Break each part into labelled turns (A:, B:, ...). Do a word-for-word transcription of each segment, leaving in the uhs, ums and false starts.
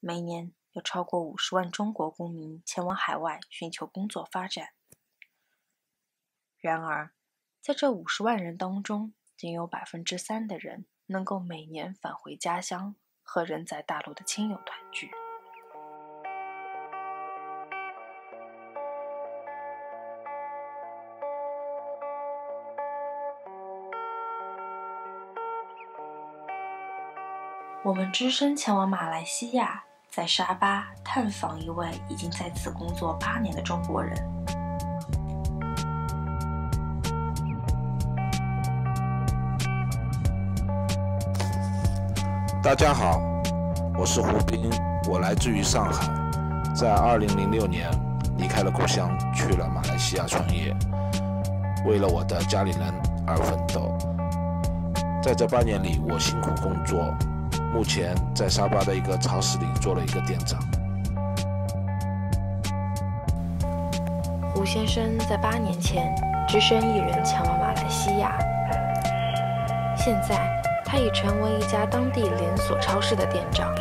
A: 每年有超过五十万中国公民前往海外寻求工作发展。然而，在这五十万人当中，仅有百分之三的人能够每年返回家乡，和人在大陆的亲友团聚。我们只身前往马来西亚，在沙巴探访一位已经在此工作八年的中国人。
B: 大家好，我是胡斌，我来自于上海，在二零零六年离开了故乡，去了马来西亚创业，为了我的家里人而奋斗。在这八年里，我辛苦工作，目前在沙巴的一个超市里做了一个店长。
A: 胡先生在八年前只身一人前往马来西亚，现在他已成为一家当地连锁超市的店长。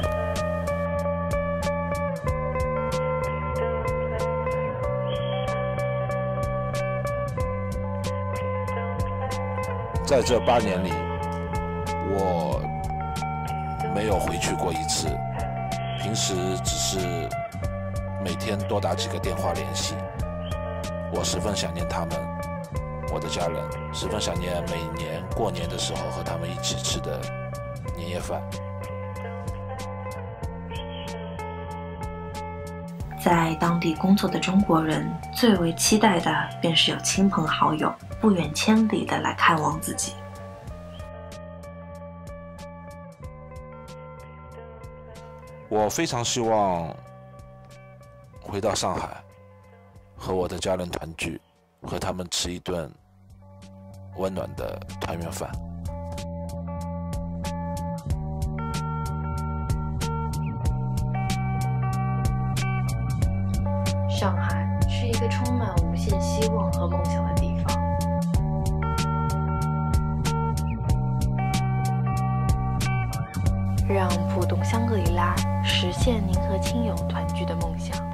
B: 在这八年里，我没有回去过一次，平时只是每天多打几个电话联系。我十分想念他们，我的家人，十分想念每年过年的时候和他们一起吃的年夜饭。
A: 在当地工作的中国人最为期待的便是有亲朋好友不远千里的来看望自己。
B: 我非常希望回到上海，和我的家人团聚，和他们吃一顿温暖的团圆饭。
A: 上海是一个充满无限希望和梦想的地方。让浦东香格里拉实现您和亲友团聚的梦想。